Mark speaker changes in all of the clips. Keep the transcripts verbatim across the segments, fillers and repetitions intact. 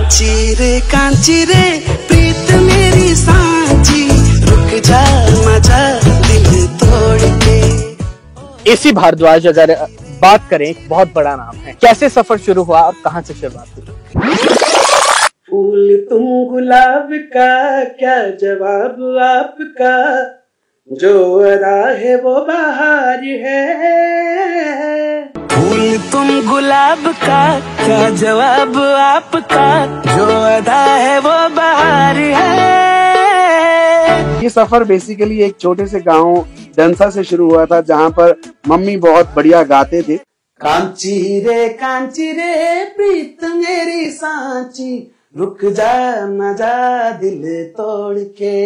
Speaker 1: कांची रे कांची रे प्रीत मेरी सांची, रुक जा मजा दिल तोड़ के।
Speaker 2: एसी भारद्वाज अगर बात करें, बहुत बड़ा नाम है। कैसे सफर शुरू हुआ और कहां से शुरुआत हुई?
Speaker 1: फूल तुम गुलाब का, क्या जवाब आपका, जो अदा है वो बहार है। फूल तुम गुलाब का, क्या जवाब आपका, जो अदा है वो बहार है।
Speaker 3: ये सफर बेसिकली एक छोटे से गांव डंसा से शुरू हुआ था, जहां पर मम्मी बहुत बढ़िया गाते थे।
Speaker 1: कांची रे कांची रे प्रीत मेरी सांची, रुक जा न जा दिल तोड़ के।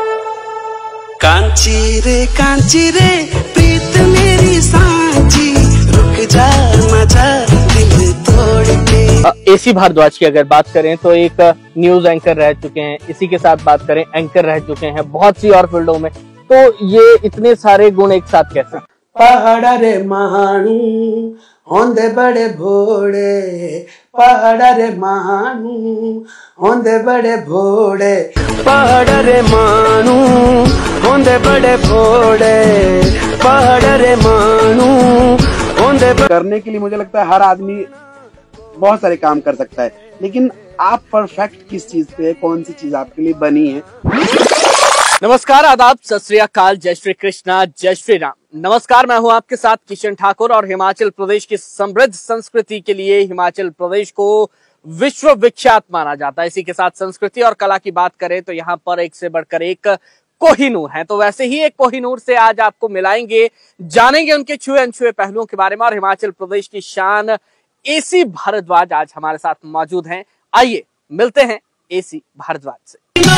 Speaker 1: कांची रे कांची रे प्रीत मेरी सांची, रुक जा न जा दिल तोड़ के।
Speaker 2: एसी भारद्वाज की अगर बात करें तो एक न्यूज एंकर रह चुके हैं, इसी के साथ बात करें एंकर रह चुके हैं बहुत सी और फील्डों में, तो ये इतने सारे गुण एक साथ कैसे?
Speaker 1: पहाड़ रे महानू होंदे बड़े भोड़े, पहाड़ रे महानू होंदे बड़े भोड़े, पहाड़ रे मानू होंदे बड़े भोड़े, पहाड़ रे मानू होंदे।
Speaker 3: करने के लिए मुझे लगता है हर आदमी बहुत सारे काम कर सकता है, लेकिन आप परफेक्ट किस चीज पे है, कौन सी चीज आपके लिए बनी है?
Speaker 2: नमस्कार, आदाब, सत श्री अकाल, जय श्री कृष्णा, जय श्री राम। नमस्कार, मैं हूं आपके साथ किशन ठाकुर और हिमाचल प्रदेश की समृद्ध संस्कृति के लिए हिमाचल प्रदेश को विश्व विख्यात माना जाता है। इसी के साथ संस्कृति और कला की बात करें तो यहाँ पर एक से बढ़कर एक कोहिनूर है। तो वैसे ही एक कोहिनूर से आज आपको मिलाएंगे, जानेंगे उनके छुए अनछुए पहलुओं के बारे में। और हिमाचल प्रदेश की शान एसी भारद्वाज आज हमारे साथ मौजूद हैं। आइए मिलते हैं एसी भारद्वाज से।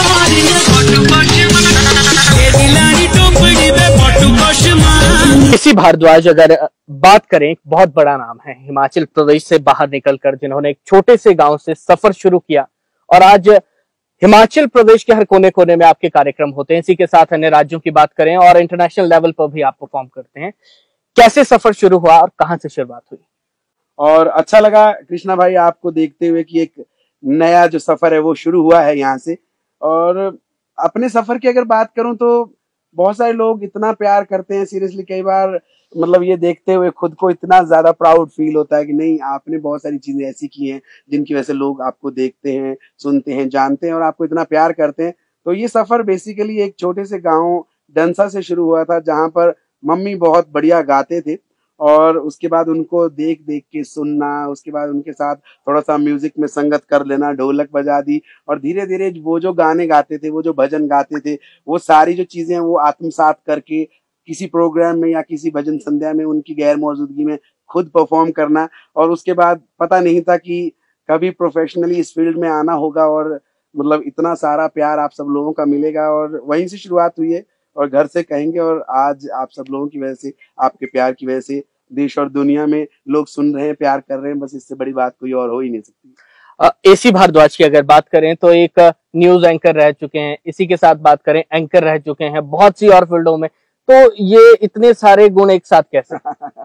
Speaker 2: एसी भारद्वाज अगर बात करें, बहुत बड़ा नाम है। हिमाचल प्रदेश से बाहर निकलकर जिन्होंने एक छोटे से गांव से सफर शुरू किया और आज हिमाचल प्रदेश के हर कोने कोने में आपके कार्यक्रम होते हैं। इसी के साथ अन्य राज्यों की बात करें और इंटरनेशनल लेवल पर भी आप परफॉर्म करते हैं। कैसे सफर शुरू हुआ और कहां से शुरुआत हुई?
Speaker 3: और अच्छा लगा कृष्णा भाई आपको देखते हुए कि एक नया जो सफर है वो शुरू हुआ है यहाँ से। और अपने सफर की अगर बात करूं तो बहुत सारे लोग इतना प्यार करते हैं, सीरियसली कई बार मतलब ये देखते हुए खुद को इतना ज्यादा प्राउड फील होता है कि नहीं, आपने बहुत सारी चीजें ऐसी की हैं जिनकी वजह से लोग आपको देखते हैं, सुनते हैं, जानते हैं और आपको इतना प्यार करते हैं। तो ये सफर बेसिकली एक छोटे से गाँव डंसा से शुरू हुआ था, जहाँ पर मम्मी बहुत बढ़िया गाते थे और उसके बाद उनको देख देख के सुनना, उसके बाद उनके साथ थोड़ा सा म्यूजिक में संगत कर लेना, ढोलक बजा दी और धीरे धीरे वो जो गाने गाते थे, वो जो भजन गाते थे, वो सारी जो चीजें वो आत्मसात करके किसी प्रोग्राम में या किसी भजन संध्या में उनकी गैर मौजूदगी में खुद परफॉर्म करना। और उसके बाद पता नहीं था कि कभी प्रोफेशनली इस फील्ड में आना होगा और मतलब इतना सारा प्यार आप सब लोगों का मिलेगा। और वहीं से शुरुआत हुई है और घर से कहेंगे, और आज आप सब लोगों की वजह से, आपके प्यार की वजह से देश और दुनिया में लोग सुन रहे हैं, प्यार कर रहे हैं। बस इससे बड़ी बात कोई और हो ही नहीं सकती।
Speaker 2: एसी भारद्वाज की अगर बात करें तो एक न्यूज एंकर रह चुके हैं, इसी के साथ बात करें एंकर रह चुके हैं बहुत सी और फील्डों में, तो ये इतने सारे गुण एक साथ कैसे?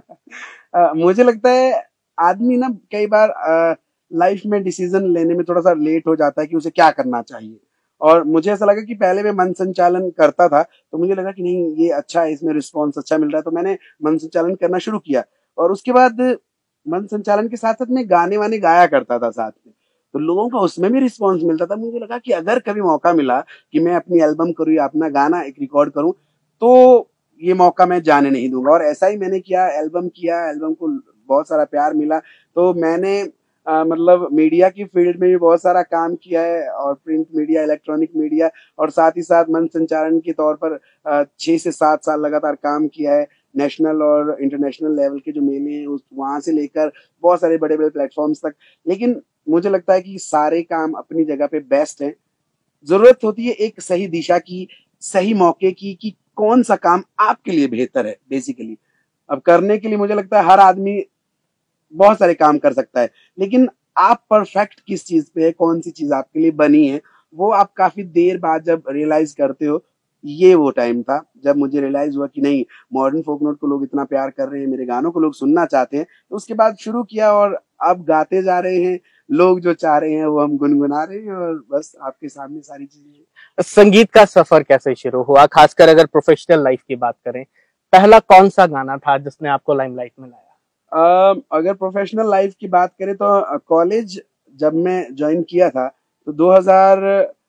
Speaker 3: आ, मुझे लगता है आदमी ना कई बार लाइफ में डिसीजन लेने में थोड़ा सा लेट हो जाता है कि उसे क्या करना चाहिए। और मुझे ऐसा लगा कि पहले मैं मन संचालन करता था, तो मुझे लगा कि नहीं ये अच्छा है, इसमें रिस्पॉन्स अच्छा मिल रहा है, तो मैंने मन संचालन करना शुरू किया। और उसके बाद मन संचालन के साथ साथ मैं गाने वाने गाया करता था साथ में, तो लोगों का उसमें भी रिस्पॉन्स मिलता था। मुझे लगा कि अगर कभी मौका मिला कि मैं अपनी एल्बम करूँ या अपना गाना एक रिकॉर्ड करूँ, तो ये मौका मैं जाने नहीं दूंगा। और ऐसा ही मैंने किया, एल्बम किया, एल्बम को बहुत सारा प्यार मिला। तो मैंने आ, मतलब मीडिया की फील्ड में भी बहुत सारा काम किया है, और प्रिंट मीडिया, इलेक्ट्रॉनिक मीडिया, और साथ ही साथ मन संचालन के तौर पर छह से सात साल लगातार काम किया है। नेशनल और इंटरनेशनल लेवल के जो मेले हैं उस वहां से लेकर बहुत सारे बड़े बड़े प्लेटफॉर्म्स तक। लेकिन मुझे लगता है कि सारे काम अपनी जगह पे बेस्ट हैं। जरूरत होती है एक सही दिशा की, सही मौके की, कि कौन सा काम आपके लिए बेहतर है बेसिकली। अब करने के लिए मुझे लगता है हर आदमी बहुत सारे काम कर सकता है, लेकिन आप परफेक्ट किस चीज पे है, कौन सी चीज आपके लिए बनी है, वो आप काफी देर बाद जब रियलाइज करते हो। ये वो टाइम था जब मुझे रियलाइज हुआ कि नहीं, मॉडर्न फोक नोट को लोग इतना प्यार कर रहे हैं, मेरे गानों को लोग सुनना चाहते हैं। तो उसके बाद शुरू किया और अब गाते जा रहे हैं। लोग जो चाह रहे हैं वो हम गुनगुना रहे हैं और बस आपके सामने सारी चीजें।
Speaker 2: संगीत का सफर कैसे शुरू हुआ, खासकर अगर प्रोफेशनल लाइफ की बात करें? पहला कौन सा गाना था जिसने आपको लाइमलाइट में लाया?
Speaker 3: अ, अगर प्रोफेशनल लाइफ की बात करें तो कॉलेज जब मैं ज्वाइन किया था तो दो हज़ार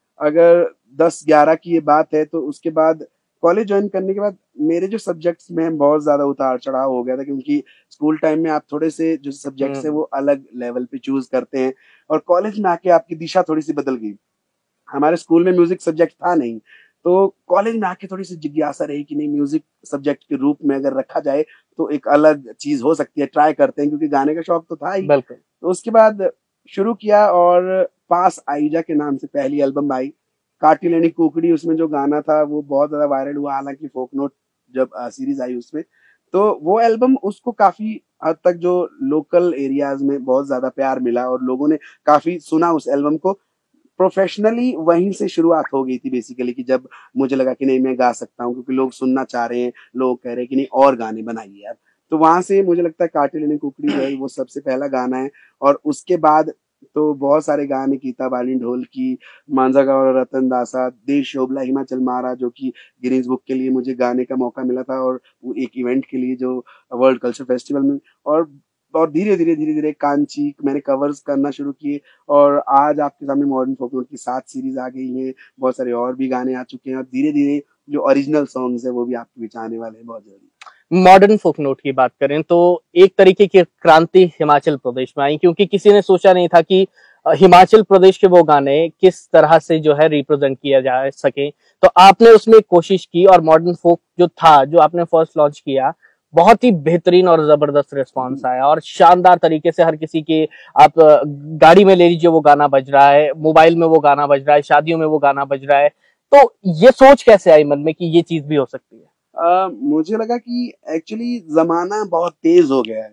Speaker 3: अगर दस ग्यारह की ये बात है, तो उसके बाद कॉलेज ज्वाइन करने के बाद मेरे जो सब्जेक्ट्स में बहुत ज्यादा उतार चढ़ाव हो गया था, क्योंकि स्कूल टाइम में आप थोड़े से जो सब्जेक्ट्स है वो अलग लेवल पे चूज करते हैं और कॉलेज में आके आपकी दिशा थोड़ी सी बदल गई। हमारे स्कूल में म्यूजिक सब्जेक्ट था नहीं, तो कॉलेज में आके थोड़ी सी जिज्ञासा रही कि नहीं, म्यूजिक सब्जेक्ट के रूप में अगर रखा जाए तो एक अलग चीज हो सकती है, ट्राई करते हैं, क्योंकि गाने का शौक तो था ही।
Speaker 2: बिल्कुल।
Speaker 3: तो उसके बाद शुरू किया और पास आईजा के नाम से पहली एल्बम आई, काटी लेनी कुकड़ी, उसमें जो गाना था वो बहुत ज्यादा वायरल हुआ, हालांकि फोक नोट जब सीरीज आई उसमें, तो वो एल्बम उसको काफी हद तक जो लोकल एरियाज में बहुत ज्यादा प्यार मिला और लोगों ने काफी सुना उस एल्बम को। प्रोफेशनली वहीं से शुरुआत हो गई थी बेसिकली, कि जब मुझे लगा कि नहीं मैं गा सकता हूँ, क्योंकि लोग सुनना चाह रहे हैं, लोग कह रहे हैं कि नहीं और गाने बनाइए आप। तो वहां से मुझे लगता है काटे लेने कुकड़ी जो है वो सबसे पहला गाना है, और उसके बाद तो बहुत सारे गाने, गीता बाली ढोल की, मांझा गाँव और रतन दासा, देश शोभला हिमाचल मारा, जो कि गिनीज बुक के लिए मुझे गाने का मौका मिला था, और वो एक इवेंट के लिए जो वर्ल्ड कल्चर फेस्टिवल में, और और धीरे धीरे धीरे धीरे कांची मैंने कवर्स करना शुरू किए, और आज आपके सामने मॉडर्न फोक नोट की सात सीरीज आ गई हैं, बहुत सारे और भी गाने आ चुके हैं, और धीरे धीरे जो ओरिजिनल सॉन्ग्स है वो भी आपके बीच आने वाले हैं बहुत जल्दी।
Speaker 2: मॉडर्न फोक नोट की बात करें तो एक तरीके की क्रांति हिमाचल प्रदेश में आई, क्योंकि किसी ने सोचा नहीं था कि हिमाचल प्रदेश के वो गाने किस तरह से जो है रिप्रेजेंट किया जा सके। तो आपने उसमें कोशिश की और मॉडर्न फोक जो था, जो आपने फर्स्ट लॉन्च किया, बहुत ही बेहतरीन और जबरदस्त रिस्पांस आया और शानदार तरीके से हर किसी के, आप गाड़ी में ले लीजिए वो गाना बज रहा है, मोबाइल में वो गाना बज रहा है, शादियों में वो गाना बज रहा है। तो ये सोच कैसे आई मन में कि ये चीज भी हो सकती है?
Speaker 3: Uh, मुझे लगा कि एक्चुअली जमाना बहुत तेज हो गया है,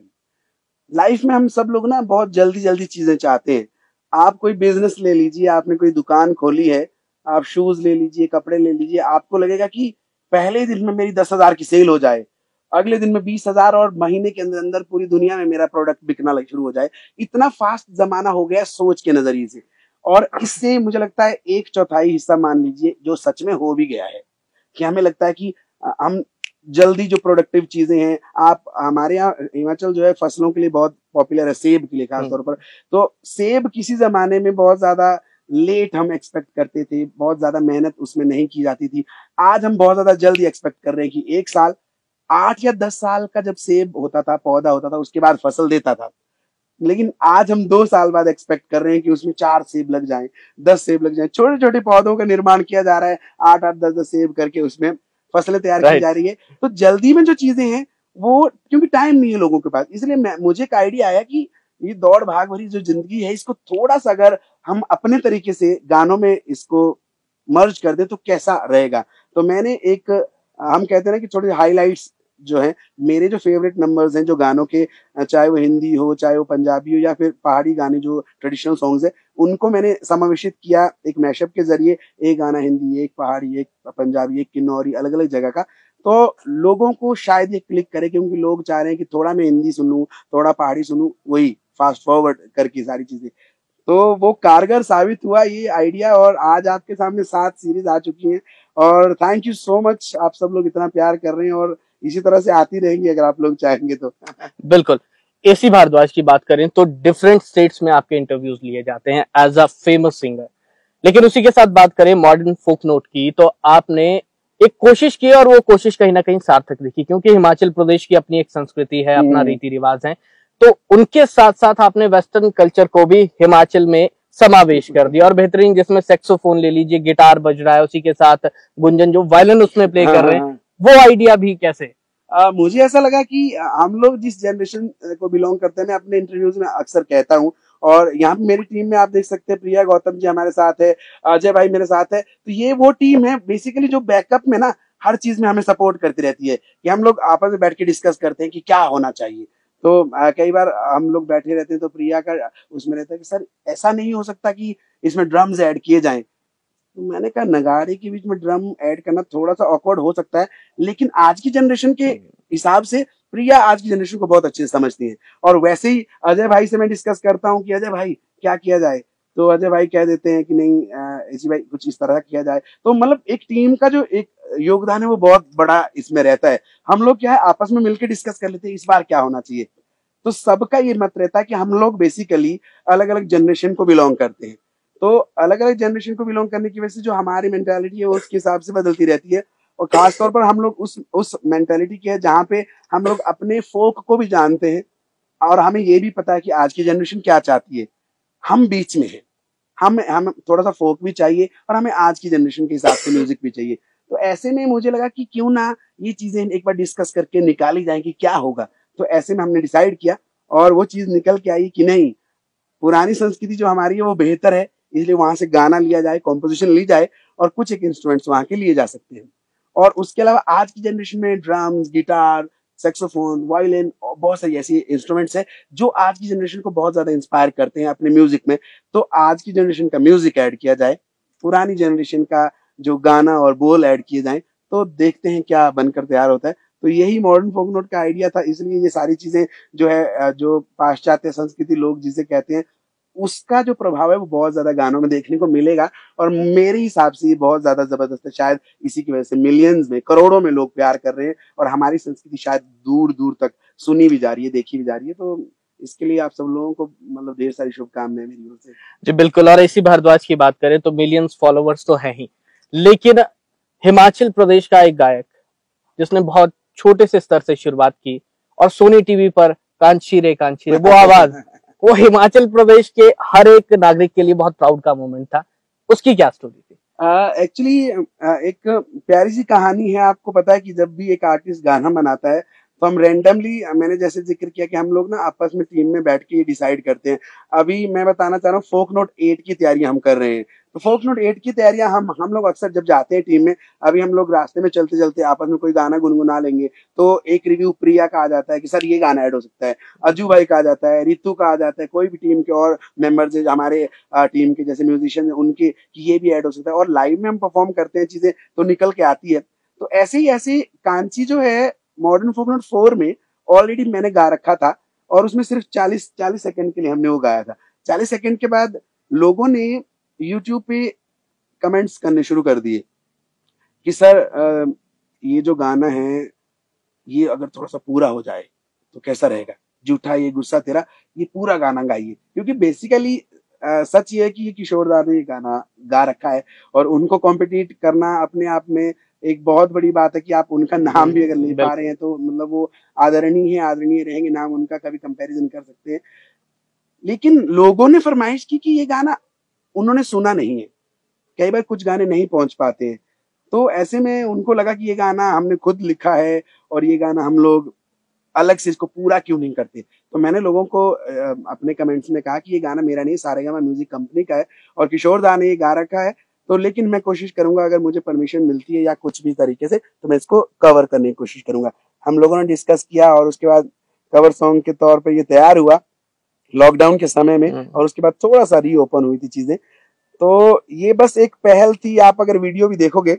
Speaker 3: लाइफ में हम सब लोग ना बहुत जल्दी जल्दी चीजें चाहते हैं। आप कोई बिजनेस ले लीजिए, आपने कोई दुकान खोली है, आप शूज ले लीजिए, कपड़े ले लीजिए, आपको लगेगा कि पहले दिन में मेरी दस हजार की सेल हो जाए, अगले दिन में बीस हजार, और महीने के अंदर अंदर पूरी दुनिया में मेरा प्रोडक्ट बिकना लग शुरू हो जाए। इतना फास्ट जमाना हो गया सोच के नजरिए से, और इससे मुझे लगता है एक चौथाई हिस्सा मान लीजिए जो सच में हो भी गया है, कि हमें लगता है कि हम जल्दी जो प्रोडक्टिव चीजें हैं, आप हमारे यहाँ हिमाचल जो है फसलों के लिए बहुत पॉपुलर है, सेब के लिए खासतौर पर, तो सेब किसी जमाने में बहुत ज्यादा लेट हम एक्सपेक्ट करते थे, बहुत ज्यादा मेहनत उसमें नहीं की जाती थी। आज हम बहुत ज्यादा जल्दी एक्सपेक्ट कर रहे हैं कि एक साल, आठ या दस साल का जब सेब होता था, पौधा होता था, उसके बाद फसल देता था, लेकिन आज हम दो साल बाद एक्सपेक्ट कर रहे हैं कि उसमें चार सेब लग जाएं, दस सेब लग जाएं। छोटे छोटे पौधों का निर्माण किया जा रहा है, आठ आठ दस दस सेब करके उसमें फसलें तैयार की जा रही है। तो जल्दी में जो चीजें हैं वो, क्योंकि टाइम नहीं है लोगों के पास, इसलिए मैं मुझे एक आइडिया आया कि ये दौड़ भाग भरी जो जिंदगी है, इसको थोड़ा सा अगर हम अपने तरीके से गानों में इसको मर्ज कर दे तो कैसा रहेगा। तो मैंने एक, हम कहते हैं ना कि थोड़ी हाईलाइट्स जो है, मेरे जो फेवरेट नंबर्स हैं जो गानों के, चाहे वो हिंदी हो, चाहे वो पंजाबी हो, या फिर पहाड़ी गाने जो ट्रेडिशनल सॉन्ग्स है, उनको मैंने समावेशित किया एक मैशअप के जरिए, एक गाना हिंदी, एक पहाड़ी, एक पंजाबी, एक किन्नौरी, अलग अलग जगह का। तो लोगों को शायद ये क्लिक करे, क्योंकि लोग चाह रहे हैं कि थोड़ा मैं हिंदी सुनूं, थोड़ा पहाड़ी सुनूं, वही फास्ट फॉरवर्ड करके सारी चीजें। तो वो कारगर साबित हुआ ये आइडिया, और आज आपके सामने सात सीरीज आ चुकी हैं, और थैंक यू सो मच, आप सब लोग इतना प्यार कर रहे हैं और इसी तरह से आती रहेंगी अगर आप लोग चाहेंगे तो।
Speaker 2: बिल्कुल। एसी भारद्वाज की बात करें तो डिफरेंट स्टेट्स में आपके इंटरव्यूज लिए जाते हैं एज अ फेमस सिंगर, लेकिन उसी के साथ बात करें मॉडर्न फोक नोट की, तो आपने एक कोशिश की और वो कोशिश कहीं ना कहीं सार्थक दिखी, क्योंकि हिमाचल प्रदेश की अपनी एक संस्कृति है, अपना रीति रिवाज है, तो उनके साथ साथ आपने वेस्टर्न कल्चर को भी हिमाचल में समावेश कर दिया और बेहतरीन, जिसमें सेक्सोफोन ले लीजिए, गिटार बज रहा है, उसी के साथ गुंजन जो वायलिन उसमें प्ले कर रहे हैं, वो आइडिया भी कैसे?
Speaker 3: आ, मुझे ऐसा लगा कि हम लोग जिस जनरेशन को बिलोंग करते हैं, मैं अपने इंटरव्यूज में अक्सर कहता हूँ, और यहाँ पे मेरी टीम में आप देख सकते हैं, प्रिया गौतम जी हमारे साथ है, अजय भाई मेरे साथ है, तो ये वो टीम है बेसिकली जो बैकअप में ना हर चीज में हमें सपोर्ट करती रहती है, कि हम लोग आपस में बैठ के डिस्कस करते हैं कि क्या होना चाहिए। तो आ, कई बार हम लोग बैठे रहते हैं तो प्रिया का उसमें रहता है कि सर ऐसा नहीं हो सकता कि इसमें ड्रम्स ऐड किए जाएं। तो मैंने कहा नगाड़े के बीच में ड्रम ऐड करना थोड़ा सा ऑकवर्ड हो सकता है, लेकिन आज की जनरेशन के हिसाब से प्रिया आज की जनरेशन को बहुत अच्छे से समझती है। और वैसे ही अजय भाई से मैं डिस्कस करता हूँ कि अजय भाई क्या किया जाए, तो अजय भाई कह देते हैं कि नहीं ऐसी भाई कुछ इस तरह किया जाए। तो मतलब एक टीम का जो एक योगदान है वो बहुत बड़ा इसमें रहता है। हम लोग क्या है आपस में मिलकर डिस्कस कर लेते हैं इस बार क्या होना चाहिए। तो सबका ये मत रहता है कि हम लोग बेसिकली अलग अलग जनरेशन को बिलोंग करते हैं, तो अलग अलग जनरेशन को बिलोंग करने की वजह से जो हमारी मेंटालिटी है वो उसके हिसाब से बदलती रहती है। और खास तौर पर हम लोग उस उस मेंटालिटी के है जहाँ पे हम लोग अपने फोक को भी जानते हैं और हमें ये भी पता है कि आज की जनरेशन क्या चाहती है। हम बीच में है, हम हम थोड़ा सा फोक भी चाहिए और हमें आज की जनरेशन के हिसाब से म्यूजिक भी चाहिए। तो ऐसे में मुझे लगा कि क्यों ना ये चीजें एक बार डिस्कस करके निकाली जाए कि क्या होगा। तो ऐसे में हमने डिसाइड किया और वो चीज निकल के आई कि नहीं, पुरानी संस्कृति जो हमारी है वो बेहतर है, इसलिए वहां से गाना लिया जाए, कॉम्पोजिशन ली जाए और कुछ एक इंस्ट्रूमेंट्स वहां के लिए जा सकते हैं। और उसके अलावा आज की जनरेशन में ड्रम्स, गिटार, सेक्सोफोन, वायलिन और बहुत सारी ऐसी इंस्ट्रूमेंट्स हैं जो आज की जनरेशन को बहुत ज्यादा इंस्पायर करते हैं अपने म्यूजिक में। तो आज की जनरेशन का म्यूजिक ऐड किया जाए, पुरानी जनरेशन का जो गाना और बोल ऐड किए जाए, तो देखते हैं क्या बनकर तैयार होता है। तो यही मॉडर्न फोक नोट का आइडिया था, इसलिए ये सारी चीजें जो है जो पाश्चात्य संस्कृति लोग जिसे कहते हैं उसका जो प्रभाव है वो बहुत ज्यादा गानों में देखने को मिलेगा। और मेरे हिसाब से ये बहुत ज्यादा जबरदस्त है, शायद इसी की वजह से मिलियंस में, करोड़ों में लोग प्यार कर रहे हैं और हमारी संस्कृति शायद दूर दूर तक सुनी भी जा रही है, देखी भी जा रही है। तो इसके लिए आप सब लोगों को मतलब ढेर सारी शुभकामनाएं मेरी ओर से।
Speaker 2: जी बिल्कुल। और इसी भारद्वाज की बात करें तो मिलियंस फॉलोवर्स तो है ही, लेकिन हिमाचल प्रदेश का एक गायक जिसने बहुत छोटे से स्तर से शुरुआत की और सोनी टीवी पर कांची रे कांची रे वो आवाज वो हिमाचल प्रदेश के हर एक नागरिक के लिए बहुत प्राउड का मोमेंट था। उसकी क्या स्टोरी थी?
Speaker 3: एक्चुअली uh, uh, एक प्यारी सी कहानी है। आपको पता है कि जब भी एक आर्टिस्ट गाना बनाता है तो हम रैंडमली, मैंने जैसे जिक्र किया कि हम लोग ना आपस में टीम में बैठ के ये डिसाइड करते हैं। अभी मैं बताना चाह रहा हूँ फोक नोट एट की तैयारियां हम कर रहे हैं। तो फोक नोट एट की तैयारियां हम हम लोग अक्सर जब जाते हैं टीम में, अभी हम लोग रास्ते में चलते चलते आपस में कोई गाना गुनगुना लेंगे तो एक रिव्यू प्रिया का आ जाता है कि सर ये गाना ऐड हो सकता है, अजू भाई का आ जाता है, रितु का आ जाता है, कोई भी टीम के और मेंबर्स हमारे टीम के जैसे म्यूजिशियन उनके कि ये भी ऐड हो सकता है। और लाइव में हम परफॉर्म करते हैं, चीजें तो निकल के आती है। तो ऐसे ही ऐसी कांची जो है मॉडर्न फोक नोट फोर में ऑलरेडी मैंने गा रखा था और उसमें सिर्फ चालीस चालीस सेकंड के लिए हमने वो गाया था। चालीस सेकंड के बाद लोगों ने यूट्यूब पे कमेंट्स करने शुरू कर दिए कि सर आ, ये जो गाना है ये अगर थोड़ा सा पूरा हो जाए तो कैसा रहेगा, झूठा ये गुस्सा तेरा, ये पूरा गाना गाइए। क्योंकि बेसिकली सच ये है कि ये किशोर दा ने ये गाना गा रखा है और उनको कॉम्पिटिट करना अपने आप में एक बहुत बड़ी बात है कि आप उनका नाम भी अगर ले पा रहे हैं तो मतलब वो आदरणीय है, आदरणीय रहेंगे, नाम उनका कभी कंपैरिजन कर सकते हैं। लेकिन लोगों ने फरमाइश की कि ये गाना उन्होंने सुना नहीं है, कई बार कुछ गाने नहीं पहुंच पाते हैं। तो ऐसे में उनको लगा कि ये गाना हमने खुद लिखा है और ये गाना हम लोग अलग से इसको पूरा क्यों नहीं करते। तो मैंने लोगों को अपने कमेंट्स में कहा कि ये गाना मेरा नहीं, सारेगामा म्यूजिक कंपनी का है और किशोर दा ने ये गा रखा है। तो लेकिन मैं कोशिश करूंगा अगर मुझे परमिशन मिलती है या कुछ भी तरीके से तो मैं इसको कवर करने की कोशिश करूंगा। हम लोगों ने डिस्कस किया और उसके बाद कवर सॉन्ग के तौर पर ये तैयार हुआ लॉकडाउन के समय में और उसके बाद थोड़ा सा रीओपन हुई थी चीजें। तो ये बस एक पहल थी। आप अगर वीडियो भी देखोगे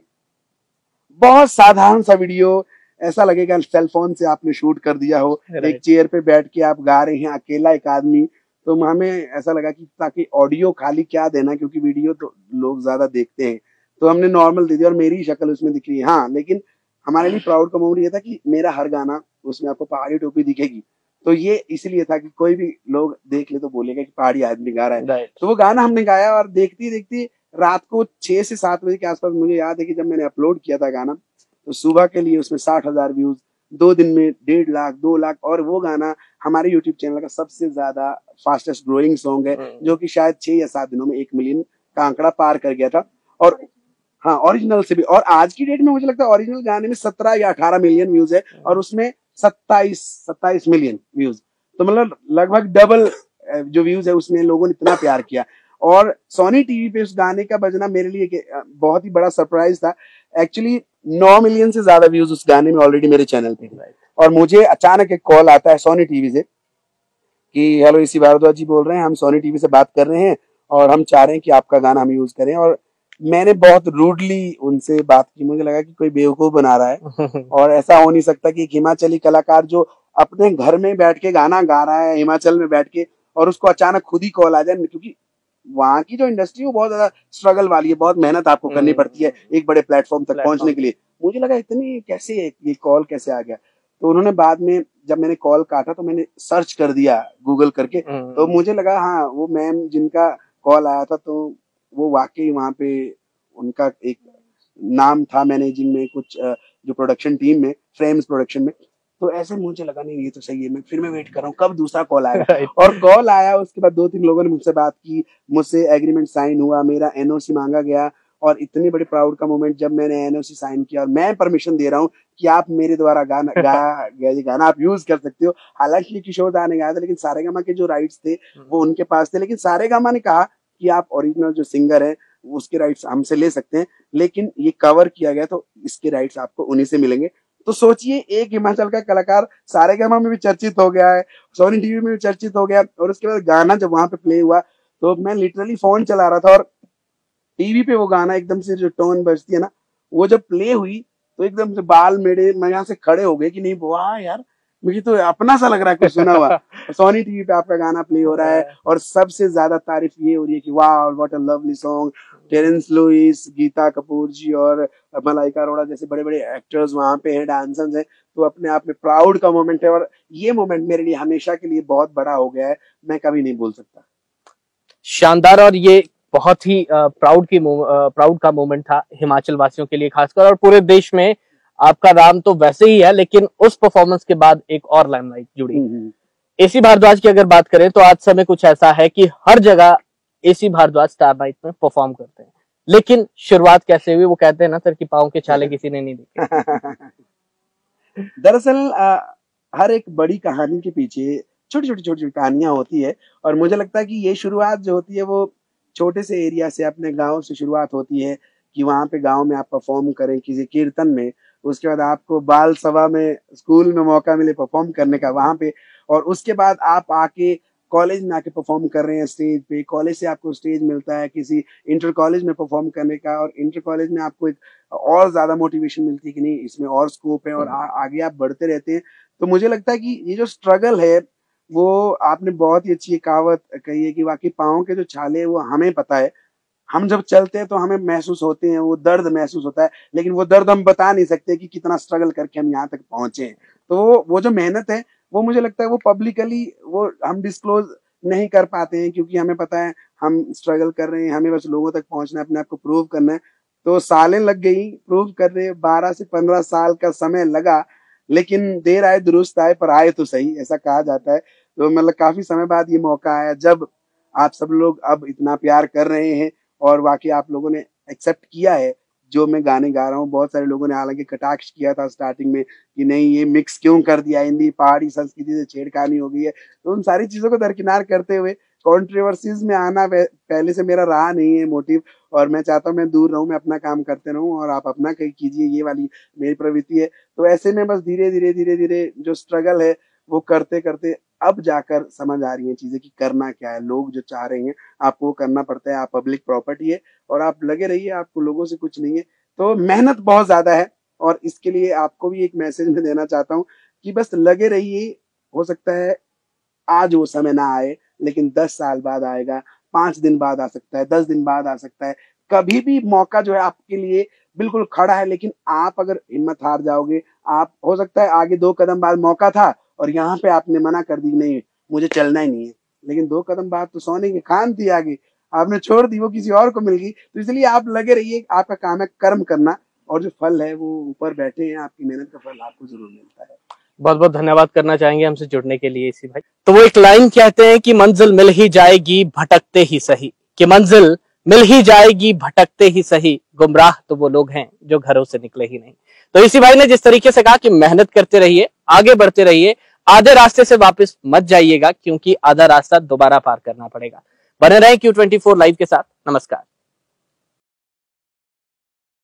Speaker 3: बहुत साधारण सा वीडियो, ऐसा लगेगा सेल फोन से आपने शूट कर दिया हो, एक चेयर पे बैठ के आप गा रहे हैं अकेला एक आदमी। तो हमें ऐसा लगा कि ताकि ऑडियो खाली क्या देना, क्योंकि वीडियो तो लोग ज्यादा देखते हैं, तो हमने नॉर्मल दे दिया और मेरी शक्ल उसमें दिख रही है। हाँ, लेकिन हमारे लिए प्राउड का मोमेंट ये था कि मेरा हर गाना उसमें आपको पहाड़ी टोपी दिखेगी। तो ये इसलिए था कि कोई भी लोग देख ले तो बोलेगा कि पहाड़ी आदमी गा रहा है। तो वो गाना हमने गाया और देखती देखती रात को छह से सात बजे के आसपास मुझे याद है कि जब मैंने अपलोड किया था गाना तो सुबह के लिए उसमें साठ हजार व्यूज, दो दिन में डेढ़ लाख दो लाख और वो गाना हमारे यूट्यूब चैनल का सबसे ज्यादा फास्टेस्ट ग्रोइंग सॉन्ग है जो कि शायद छह या सात दिनों में एक मिलियन का आंकड़ा पार कर गया था। और हाँ, ओरिजिनल से भी। और आज की डेट में मुझे लगता है ओरिजिनल गाने में सत्रह या अठारह मिलियन व्यूज है और उसमें सत्ताईस सत्ताईस मिलियन व्यूज। तो मतलब लगभग डबल जो व्यूज है उसमें लोगों ने इतना प्यार किया। और सोनी टीवी पे उस गाने का बजना मेरे लिए बहुत ही बड़ा सरप्राइज था। एक्चुअली नौ मिलियन से ज्यादा व्यूज उस गाने में ऑलरेडी मेरे चैनल पे। और मुझे अचानक एक कॉल आता है सोनी टीवी से कि हेलो इसी भारद्वाज जी बोल रहे हैं, हम सोनी टीवी से बात कर रहे हैं और हम चाह रहे हैं कि आपका गाना हम यूज करें। और मैंने बहुत रूडली उनसे बात की, मुझे लगा कि कोई बेवकूफ बना रहा है और ऐसा हो नहीं सकता कि एक हिमाचली कलाकार जो अपने घर में बैठ के गाना गा रहा है हिमाचल में बैठ के और उसको अचानक खुद ही कॉल आ जाए, क्योंकि वहाँ की जो इंडस्ट्री वो बहुत ज्यादा स्ट्रगल वाली है, बहुत मेहनत आपको करनी पड़ती है एक बड़े प्लेटफॉर्म तक पहुंचने के लिए। मुझे लगा इतनी कैसे ये कॉल कैसे आ गया, तो उन्होंने बाद में जब मैंने कॉल काटा तो मैंने सर्च कर दिया गूगल करके, तो मुझे लगा हाँ वो मैम जिनका कॉल आया था तो वो वाकई वहाँ पे उनका एक नाम था मैनेजिंग में, कुछ जो प्रोडक्शन टीम में, फ्रेम्स प्रोडक्शन में। तो ऐसे मुझे लगा नहीं ये तो सही है, मैं फिर मैं वेट कर रहा हूँ कब दूसरा कॉल आएगा। और कॉल आया, उसके बाद दो तीन लोगों ने मुझसे बात की, मुझसे एग्रीमेंट साइन हुआ, मेरा एनओसी मांगा गया, और इतनी बड़ी प्राउड का मोमेंट जब मैंने एनओसी साइन किया और मैं परमिशन दे रहा हूँ कि आप मेरे द्वारा गाना गा ये गाना आप यूज कर सकते हो। हालांकि ये किशोर दा ने गाया था, लेकिन सारेगामा के जो राइट्स थे वो उनके पास थे, लेकिन सारेगामा ने कहा कि आप ओरिजिनल जो सिंगर है उसके राइट्स हमसे ले सकते हैं, लेकिन ये कवर किया गया तो इसके राइट्स आपको उन्हीं से मिलेंगे। तो सोचिए एक हिमाचल का कलाकार सारेगामा में भी चर्चित हो गया है, सोनी टीवी में भी चर्चित हो गया, और उसके बाद गाना जब वहां पे प्ले हुआ तो मैं लिटरली फोन चला रहा था और टीवी पे वो गाना एकदम से जो टोन बजती है ना, वो जब प्ले हुई तो एकदम से बाल मेरे मैं यहाँ से खड़े हो गए कि नहीं वाह यार मुझे तो अपना सा लग रहा है कुछ सुना हुआ। सोनी टीवी पे आपका गाना प्ले हो रहा है और सबसे ज्यादा तारीफ ये हो रही है कि वाह what a lovely song, Terence Lewis, Geeta Kapoor ji और मलाइका अरोड़ा जैसे बड़े बड़े एक्टर्स वहां पे हैं, डांसर्स हैं, तो अपने आप में प्राउड का मोमेंट है। और ये मोमेंट मेरे लिए हमेशा के लिए बहुत बड़ा हो गया है, मैं कभी नहीं भूल सकता।
Speaker 2: शानदार, और ये बहुत ही प्राउड की प्राउड का मोमेंट था हिमाचल वासियों के लिए खासकर, और पूरे देश में आपका नाम तो वैसे ही है, लेकिन उस परफॉर्मेंस के बाद एक और लाइमलाइट जुड़ी। एसी भारद्वाज की अगर बात करें तो आज समय कुछ ऐसा है कि हर जगह एसी भारद्वाज स्टार नाइट में परफॉर्म करते हैं, लेकिन शुरुआत कैसे हुई? वो कहते हैं ना सर कि पाँव के छाले किसी ने नहीं देखे।
Speaker 3: दरअसल हर एक बड़ी कहानी के पीछे छोटी छोटी छोटी छोटी कहानियां होती है, और मुझे लगता है कि ये शुरुआत जो होती है वो छोटे से एरिया से, अपने गांव से शुरुआत होती है कि वहां पे गांव में आप परफॉर्म करें किसी कीर्तन में, उसके बाद आपको बाल सभा में स्कूल में मौका मिले परफॉर्म करने का वहां पे, और उसके बाद आप आके कॉलेज में आके परफॉर्म कर रहे हैं स्टेज पे, कॉलेज से आपको स्टेज मिलता है किसी इंटर कॉलेज में परफॉर्म करने का, और इंटर कॉलेज में आपको एक और ज्यादा मोटिवेशन मिलती है कि नहीं इसमें और स्कोप है, और आ, आगे आप बढ़ते रहते हैं। तो मुझे लगता है कि ये जो स्ट्रगल है वो आपने बहुत ही अच्छी कहावत कही है कि वाकई पाँव के जो छाले वो हमें पता है, हम जब चलते हैं तो हमें महसूस होते हैं, वो दर्द महसूस होता है, लेकिन वो दर्द हम बता नहीं सकते कि कितना स्ट्रगल करके हम यहाँ तक पहुंचे हैं। तो वो वो जो मेहनत है वो मुझे लगता है वो पब्लिकली वो हम डिस्क्लोज नहीं कर पाते हैं, क्योंकि हमें पता है हम स्ट्रगल कर रहे हैं, हमें बस लोगों तक पहुंचना है, अपने आप को प्रूव करना है। तो सालें लग गई प्रूव कर रहे, बारह से पंद्रह साल का समय लगा, लेकिन देर आए दुरुस्त आए, पर आए तो सही, ऐसा कहा जाता है। तो मतलब काफी समय बाद ये मौका आया जब आप सब लोग अब इतना प्यार कर रहे हैं, और वाकई आप लोगों ने एक्सेप्ट किया है जो मैं गाने गा रहा हूँ। बहुत सारे लोगों ने हालांकि कटाक्ष किया था स्टार्टिंग में कि नहीं ये मिक्स क्यों कर दिया, हिंदी पहाड़ी संस्कृति से छेड़खानी हो गई है। तो उन सारी चीजों को दरकिनार करते हुए कॉन्ट्रोवर्सीज में आना पहले से मेरा रहा नहीं है मोटिव, और मैं चाहता हूँ मैं दूर रहूँ, मैं अपना काम करते रहूँ और आप अपना कहीं कीजिए, ये वाली मेरी प्रवृत्ति है। तो ऐसे में बस धीरे धीरे धीरे धीरे जो स्ट्रगल है वो करते करते अब जाकर समझ आ रही है चीजें कि करना क्या है, लोग जो चाह रहे हैं आपको करना पड़ता है, आप पब्लिक प्रॉपर्टी है और आप लगे रहिए, आपको लोगों से कुछ नहीं है। तो मेहनत बहुत ज्यादा है, और इसके लिए आपको भी एक मैसेज में देना चाहता हूँ कि बस लगे रहिए। हो सकता है आज वो समय ना आए, लेकिन दस साल बाद आएगा, पांच दिन बाद आ सकता है, दस दिन बाद आ सकता है, कभी भी मौका जो है आपके लिए बिल्कुल खड़ा है। लेकिन आप अगर हिम्मत हार जाओगे, आप हो सकता है आगे दो कदम बाद मौका था और यहाँ पे आपने मना कर दी नहीं मुझे चलना ही नहीं है, लेकिन दो कदम बाद तो सोने की खान थी आगे, आपने छोड़ दी, वो किसी और को मिल गई। तो इसलिए आप लगे रहिए, आपका काम है कर्म करना, और जो फल है वो ऊपर बैठे हैं, आपकी मेहनत का फल आपको जरूर मिलता है।
Speaker 2: बहुत बहुत धन्यवाद करना चाहेंगे हमसे जुड़ने के लिए इसी भाई। तो वो एक लाइन कहते हैं कि मंजिल मिल ही जाएगी भटकते ही सही, कि मंजिल मिल ही जाएगी भटकते ही सही, गुमराह तो वो लोग हैं जो घरों से निकले ही नहीं। तो इसी भाई ने जिस तरीके से कहा कि मेहनत करते रहिए, आगे बढ़ते रहिए, आधे रास्ते से वापस मत जाइएगा, क्योंकि आधा रास्ता दोबारा पार करना पड़ेगा। बने रहें क्यू ट्वेंटी फोर लाइव के साथ। नमस्कार।